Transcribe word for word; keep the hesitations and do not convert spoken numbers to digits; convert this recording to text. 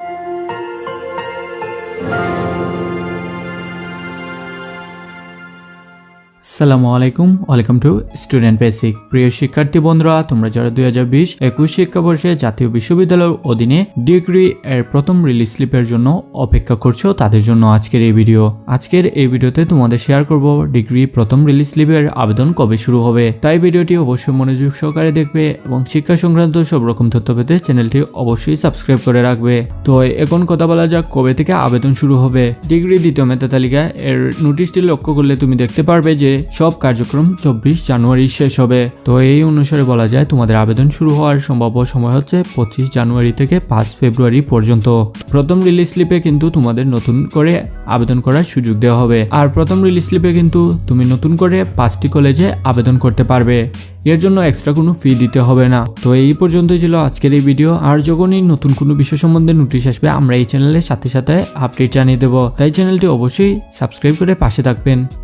আসসালামু আলাইকুম, welcome to student basic. প্রিয় শিক্ষার্থী বন্ধুরা, তোমরা যারা দুই হাজার বিশ একুশ শিক্ষাবর্ষে জাতীয় বিশ্ববিদ্যালয়ের অধীনে ডিগ্রি এর প্রথম রিলিজ স্লিপের জন্য অপেক্ষা করছো, তাদের জন্য আজকের এই ভিডিও। আজকের এই ভিডিওতে তোমাদের শেয়ার করব ডিগ্রি প্রথম রিলিজ স্লিপের আবেদন কবে শুরু হবে। তাই ভিডিওটি অবশ্যই মনোযোগ সহকারে দেখবে এবং শিক্ষা সংক্রান্ত সব রকম তথ্য পেতে চ্যানেলটি অবশ্যই সাবস্ক্রাইব করে রাখবে। তো এখন কথা বলা যাক কবে থেকে আবেদন শুরু হবে। ডিগ্রি দ্বিতীয় মেধা তালিকা এর নোটিশটি লক্ষ্য করলে তুমি দেখতে পারবে যে সব কার্যক্রম চব্বিশ জানুয়ারি শেষ হবে। তো এই অনুসারে বলা যায় তোমাদের আবেদন শুরু হওয়ার সম্ভাব্য সময় হচ্ছে পঁচিশ জানুয়ারি থেকে পাঁচ ফেব্রুয়ারি পর্যন্ত। প্রথম রিলিজ স্লিপে কিন্তু তোমাদের নতুন করে আবেদন করার সুযোগ দেওয়া হবে। আর প্রথম রিলিজ স্লিপে কিন্তু তুমি নতুন করে পাঁচটি কলেজে আবেদন করতে পারবে, এর জন্য এক্সট্রা কোনো ফি দিতে হবে না। তো এই পর্যন্তই ছিল আজকের এই ভিডিও। আর যখনই নতুন কোনো বিষয় সম্বন্ধে নোটিশ আসবে আমরা এই চ্যানেলের সাথে সাথে আপডেট জানিয়ে দেবো, তাই চ্যানেলটি অবশ্যই সাবস্ক্রাইব করে পাশে থাকবেন।